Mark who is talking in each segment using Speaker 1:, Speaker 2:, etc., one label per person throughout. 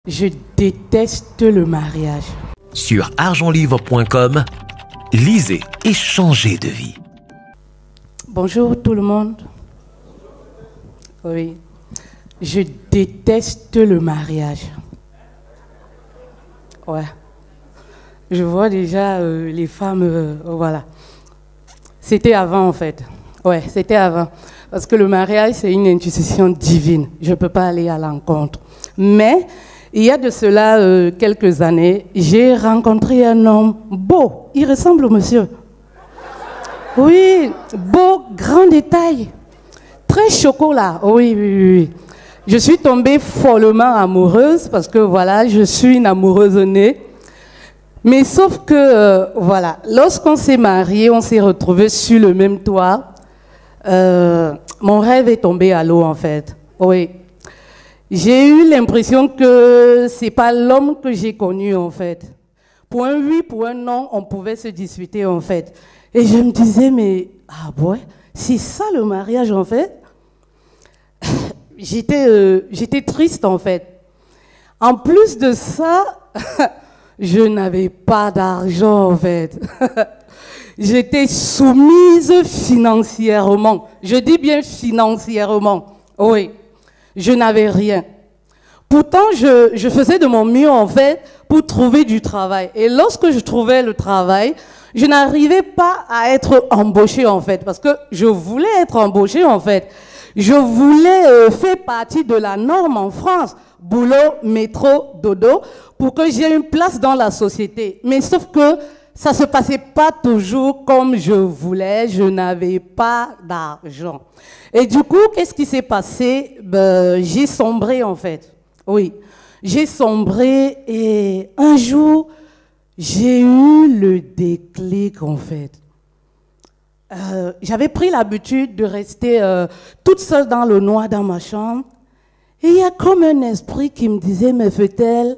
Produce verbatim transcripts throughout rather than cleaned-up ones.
Speaker 1: Je déteste le mariage.
Speaker 2: Sur argent livre point com, lisez et changez de vie.
Speaker 1: Bonjour tout le monde. Oui. Je déteste le mariage. Ouais. Je vois déjà euh, les femmes, euh, voilà. C'était avant en fait. Ouais, c'était avant. Parce que le mariage, c'est une institution divine. Je ne peux pas aller à l'encontre. Mais il y a de cela euh, quelques années, j'ai rencontré un homme beau. Il ressemble au monsieur. Oui, beau, grand détail. Très chocolat. Oui, oui, oui. Je suis tombée follement amoureuse parce que voilà, je suis une amoureuse née. Mais sauf que, euh, voilà, lorsqu'on s'est mariés, on s'est retrouvés sur le même toit. Euh, mon rêve est tombé à l'eau en fait. Oui. J'ai eu l'impression que c'est pas l'homme que j'ai connu en fait. Pour un oui, pour un non, on pouvait se disputer en fait. Et je me disais, mais ah ouais, c'est ça le mariage en fait. J'étais euh, j'étais triste en fait. En plus de ça, je n'avais pas d'argent en fait. J'étais soumise financièrement. Je dis bien financièrement. Oui. Je n'avais rien. Pourtant, je, je faisais de mon mieux, en fait, pour trouver du travail. Et lorsque je trouvais le travail, je n'arrivais pas à être embauchée, en fait, parce que je voulais être embauchée, en fait. Je voulais euh, faire partie de la norme en France, boulot, métro, dodo, pour que j'aie une place dans la société. Mais sauf que ça ne se passait pas toujours comme je voulais, je n'avais pas d'argent. Et du coup, qu'est-ce qui s'est passé? Ben, j'ai sombré en fait. Oui, j'ai sombré et un jour, j'ai eu le déclic en fait. Euh, j'avais pris l'habitude de rester euh, toute seule dans le noir dans ma chambre. Et il y a comme un esprit qui me disait, mais Fetel,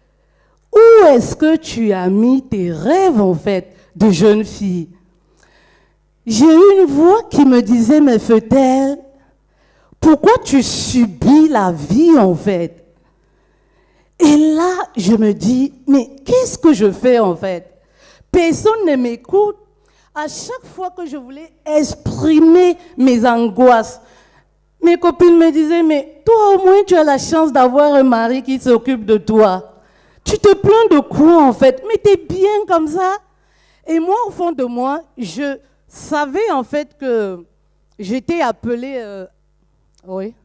Speaker 1: où est-ce que tu as mis tes rêves, en fait, de jeune fille? J'ai eu une voix qui me disait, mais Fetel, pourquoi tu subis la vie, en fait? Et là, je me dis, mais qu'est-ce que je fais, en fait? Personne ne m'écoute. À chaque fois que je voulais exprimer mes angoisses, mes copines me disaient, mais toi, au moins, tu as la chance d'avoir un mari qui s'occupe de toi. Tu te plains de quoi en fait? Mais t'es bien comme ça. Et moi, au fond de moi, je savais en fait que j'étais appelée... Euh, oui.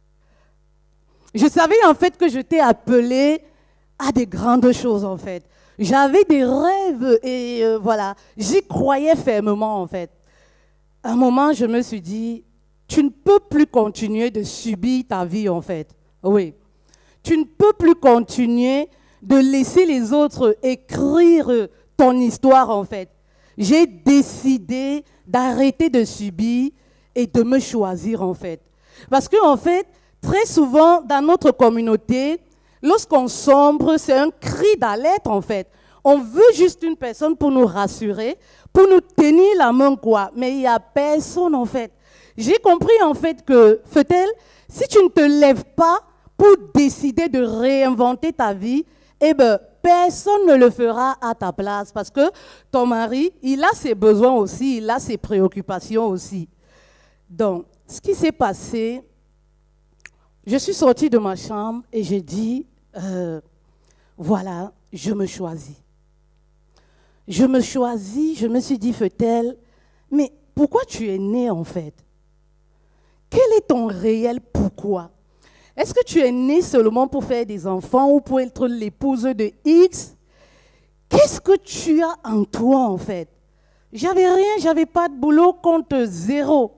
Speaker 1: Je savais en fait que j'étais appelée à des grandes choses en fait. J'avais des rêves et euh, voilà, j'y croyais fermement en fait. À un moment, je me suis dit, tu ne peux plus continuer de subir ta vie en fait. Oui. Tu ne peux plus continuer de laisser les autres écrire ton histoire en fait. J'ai décidé d'arrêter de subir et de me choisir en fait. Parce que en fait, très souvent dans notre communauté, lorsqu'on sombre, c'est un cri d'alerte en fait. On veut juste une personne pour nous rassurer, pour nous tenir la main quoi, mais il n'y a personne en fait. J'ai compris en fait que, Fetel, si tu ne te lèves pas pour décider de réinventer ta vie, eh bien, personne ne le fera à ta place parce que ton mari, il a ses besoins aussi, il a ses préoccupations aussi. Donc, ce qui s'est passé, je suis sortie de ma chambre et j'ai dit, euh, voilà, je me choisis. Je me choisis, je me suis dit, Fetel, mais pourquoi tu es née en fait? Quel est ton réel pourquoi? Est-ce que tu es née seulement pour faire des enfants ou pour être l'épouse de X? Qu'est-ce que tu as en toi en fait? J'avais rien, j'avais pas de boulot, compte zéro.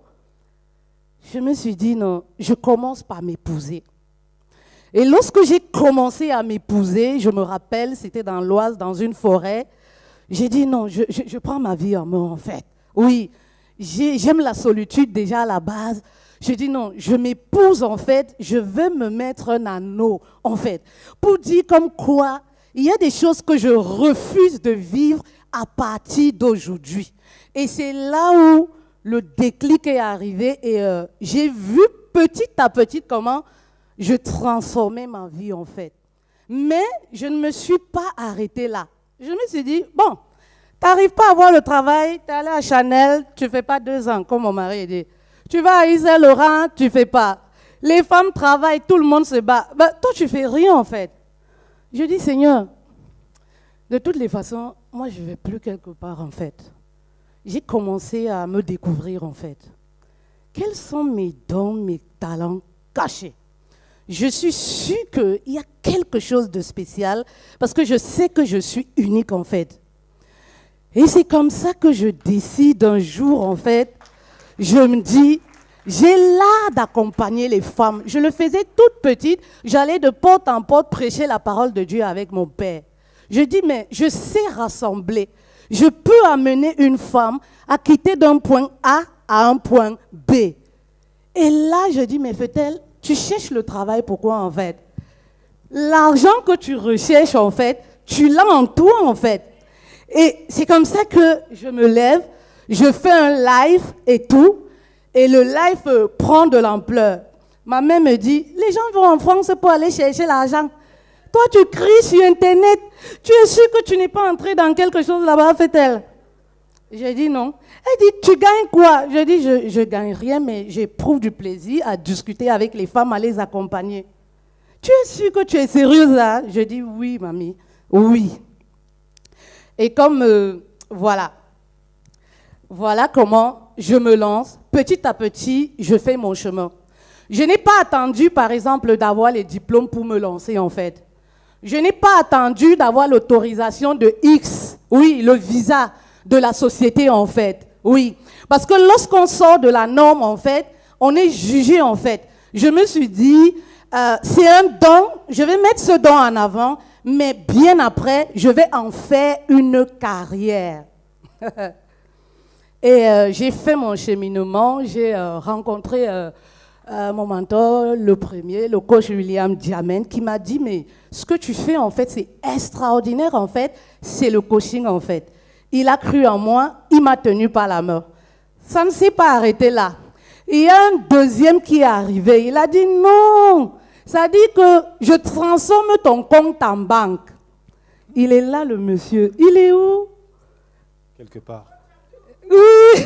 Speaker 1: Je me suis dit non, je commence par m'épouser. Et lorsque j'ai commencé à m'épouser, je me rappelle, c'était dans l'Oise, dans une forêt, j'ai dit non, je, je, je prends ma vie en main en fait. Oui, j'aime la solitude déjà à la base. Je dis non, je m'épouse en fait, je veux me mettre un anneau en fait, pour dire comme quoi il y a des choses que je refuse de vivre à partir d'aujourd'hui. Et c'est là où le déclic est arrivé et euh, j'ai vu petit à petit comment je transformais ma vie en fait. Mais je ne me suis pas arrêtée là. Je me suis dit, bon, tu n'arrives pas à avoir le travail, tu es allé à Chanel, tu ne fais pas deux ans, comme mon mari dit. Tu vas à Yves Saint Laurent, tu ne fais pas. Les femmes travaillent, tout le monde se bat. Ben, toi, tu ne fais rien en fait. Je dis, Seigneur, de toutes les façons, moi, je ne vais plus quelque part en fait. J'ai commencé à me découvrir en fait. Quels sont mes dons, mes talents cachés? Je suis sûre qu'il y a quelque chose de spécial parce que je sais que je suis unique en fait. Et c'est comme ça que je décide un jour en fait, je me dis, j'ai l'art d'accompagner les femmes. Je le faisais toute petite, j'allais de porte en porte prêcher la parole de Dieu avec mon père. Je dis, mais je sais rassembler. Je peux amener une femme à quitter d'un point A à un point B. Et là, je dis, mais Fetel, tu cherches le travail, pourquoi en fait? L'argent que tu recherches en fait, tu l'as en toi en fait. Et c'est comme ça que je me lève, je fais un live et tout, et le live euh, prend de l'ampleur. Ma mère me dit, les gens vont en France pour aller chercher l'argent. Toi, tu cries sur Internet, tu es sûr que tu n'es pas entré dans quelque chose là-bas, fait-elle? J'ai dit non. Elle dit, tu gagnes quoi? Je dis, je ne gagne rien, mais j'éprouve du plaisir à discuter avec les femmes, à les accompagner. Tu es sûr que tu es sérieuse là? Je dis, oui, mamie, oui. Et comme, euh, voilà, voilà comment je me lance. Petit à petit, je fais mon chemin. Je n'ai pas attendu, par exemple, d'avoir les diplômes pour me lancer, en fait. Je n'ai pas attendu d'avoir l'autorisation de X, oui, le visa de la société, en fait. Oui, parce que lorsqu'on sort de la norme, en fait, on est jugé, en fait. Je me suis dit, euh, c'est un don, je vais mettre ce don en avant, mais bien après, je vais en faire une carrière. Et euh, j'ai fait mon cheminement, j'ai euh, rencontré euh, euh, mon mentor, le premier, le coach William Diamène, qui m'a dit, mais ce que tu fais, en fait, c'est extraordinaire, en fait, c'est le coaching, en fait. Il a cru en moi, il m'a tenu par la main. Ça ne s'est pas arrêté là. Il y a un deuxième qui est arrivé, il a dit, non, ça dit que je transforme ton compte en banque. Il est là, le monsieur. Il est où?
Speaker 3: Quelque part.
Speaker 1: Oui.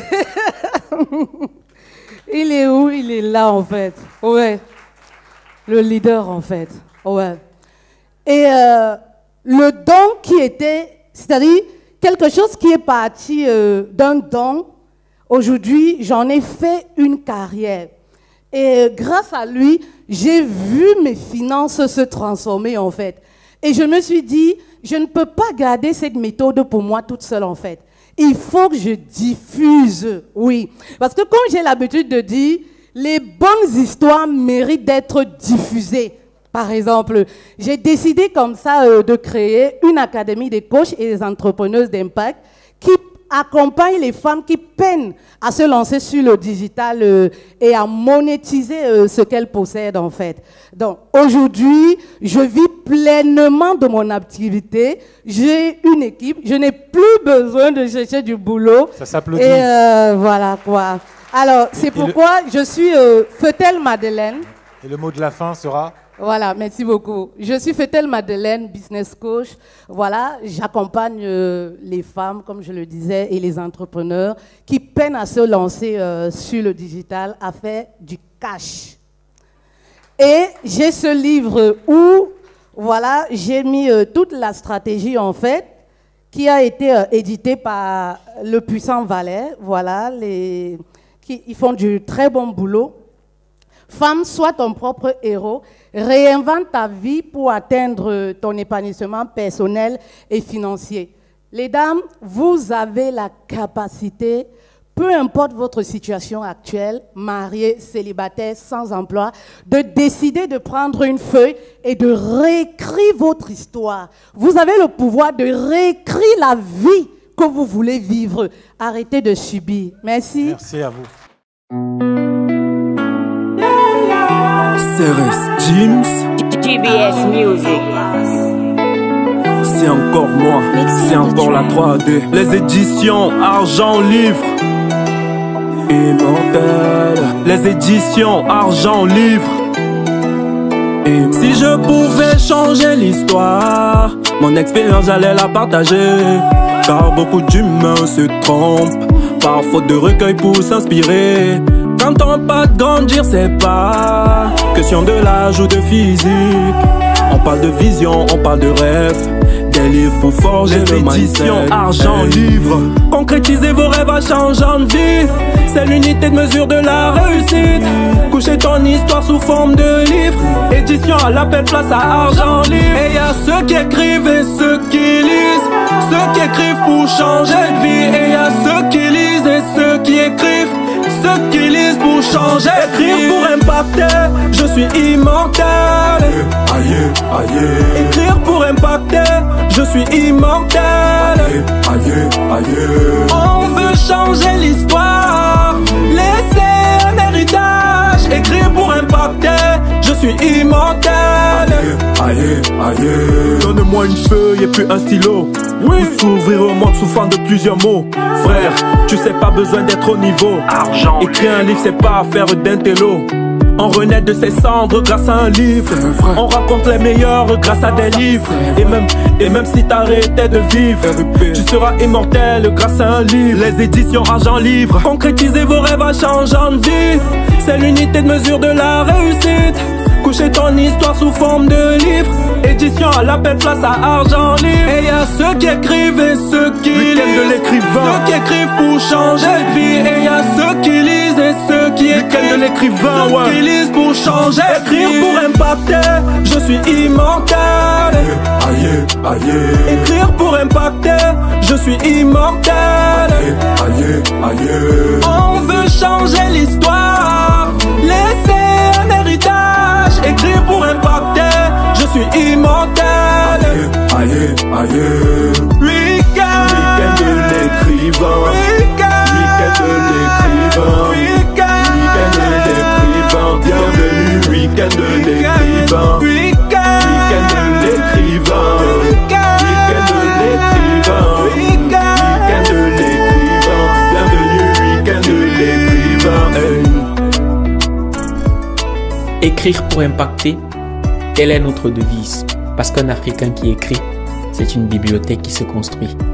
Speaker 1: Il est où? Il est là, en fait. Ouais. Le leader, en fait. Ouais. Et euh, le don qui était, c'est-à-dire quelque chose qui est parti euh, d'un don, aujourd'hui, j'en ai fait une carrière. Et grâce à lui, j'ai vu mes finances se transformer, en fait. Et je me suis dit, je ne peux pas garder cette méthode pour moi toute seule, en fait. Il faut que je diffuse, oui. Parce que comme j'ai l'habitude de dire, les bonnes histoires méritent d'être diffusées. Par exemple, j'ai décidé comme ça euh, de créer une académie des coachs et des entrepreneuses d'impact qui accompagne les femmes qui peinent à se lancer sur le digital euh, et à monétiser euh, ce qu'elles possèdent en fait. Donc aujourd'hui, je vis pleinement de mon activité. J'ai une équipe, je n'ai plus besoin de chercher du boulot.
Speaker 3: Ça s'applaudit.
Speaker 1: Et euh, voilà quoi. Alors c'est pourquoi le... je suis euh, Fetel Madeleine.
Speaker 3: Et le mot de la fin sera?
Speaker 1: Voilà, merci beaucoup. Je suis Fetel Madeleine, business coach. Voilà, j'accompagne euh, les femmes, comme je le disais, et les entrepreneurs qui peinent à se lancer euh, sur le digital, à faire du cash. Et j'ai ce livre où, voilà, j'ai mis euh, toute la stratégie, en fait, qui a été euh, édité par le puissant Valais. Voilà, les, qui ils font du très bon boulot. Femme, sois ton propre héros. Réinvente ta vie pour atteindre ton épanouissement personnel et financier. Les dames, vous avez la capacité, peu importe votre situation actuelle, mariée, célibataire, sans emploi, de décider de prendre une feuille et de réécrire votre histoire. Vous avez le pouvoir de réécrire la vie que vous voulez vivre. Arrêtez de subir. Merci.
Speaker 3: Merci à vous.
Speaker 4: Ceres James,
Speaker 5: G B S Music.
Speaker 4: C'est encore moi, c'est encore la trois D. Les éditions Argent Livre. Immortel. Les éditions Argent Livre. Et si je pouvais changer l'histoire, mon expérience j'allais la partager. Car beaucoup d'humains se trompent par faute de recueil pour s'inspirer. Quand on parle de grandir, c'est pas question de l'âge ou de physique. On parle de vision, on parle de rêve. Des livres pour forger le mindset. Éditions Argent Livre. Concrétisez vos rêves à changeant de vie. C'est l'unité de mesure de la réussite. Coucher ton histoire sous forme de livre. Édition à l'appel, place à Argent Livre. Et y a ceux qui écrivent et ceux qui lisent. Ceux qui écrivent pour changer de vie. Et y a ceux qui lisent et ceux qui écrivent. Ceux qui lisent pour changer. Écrire pour impacter, je suis immortel.
Speaker 6: Aïe, aïe.
Speaker 4: Écrire pour impacter, je suis immortel.
Speaker 6: Aïe, aïe.
Speaker 4: On veut changer l'histoire, laisser un héritage. Écrire pour impacter, je suis immortel.
Speaker 6: Aïe, aïe.
Speaker 4: Donne-moi une feuille et puis un stylo. Oui. Pour s'ouvrir au monde sous forme de plusieurs mots. Frère, tu sais pas besoin d'être au niveau. Argent. Écrire un livre c'est pas affaire d'intello. On renaît de ses cendres grâce à un livre. On raconte les meilleurs grâce à des livres. Et même, et même si t'arrêtais de vivre, tu seras immortel grâce à un livre. Les éditions Argent Livre. Concrétisez vos rêves à changeant de vie. C'est l'unité de mesure de la réussite. Coucher ton histoire sous forme de livre. Édition à l'appel, place à Argent Livre. Et y a ceux qui écrivent et ceux qui lisent. De l'écrivain. Ceux qui écrivent pour changer de vie. Et y a ceux qui lisent et ceux qui écrivent. De l'écrivain, ouais. Ceux qui lisent pour changer. Écrire pour impacter, je suis immortel.
Speaker 6: Aïe, aïe.
Speaker 4: Écrire pour impacter, je suis immortel.
Speaker 6: Aïe, aïe.
Speaker 4: On veut changer l'histoire, laisser un héritage. Écrire pour impacter, je suis immortel.
Speaker 6: Aïe, aïe.
Speaker 4: Week-end,
Speaker 6: week-end de l'écrivain.
Speaker 4: Week-end,
Speaker 6: week-end de l'écrivain.
Speaker 4: Week-end,
Speaker 6: week-end de l'écrivain. Bienvenue, week-end de l'écrivain.
Speaker 4: Week-end,
Speaker 6: week-end de l'écrivain. Week-end de l'écrivain. Week-end de l'écrivain. Bienvenue, week-end de l'écrivain.
Speaker 7: Écrire pour impacter, telle est notre devise. Parce qu'un Africain qui écrit, c'est une bibliothèque qui se construit.